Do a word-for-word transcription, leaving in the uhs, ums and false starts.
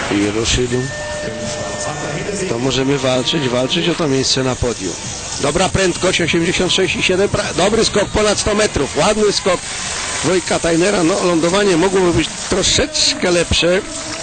i ruszyli, to możemy walczyć, walczyć o to miejsce na podium. Dobra prędkość, osiemdziesiąt sześć i siedem, dobry skok, ponad sto metrów, ładny skok Wojtka Tajnera. No, lądowanie mogłoby być troszeczkę lepsze,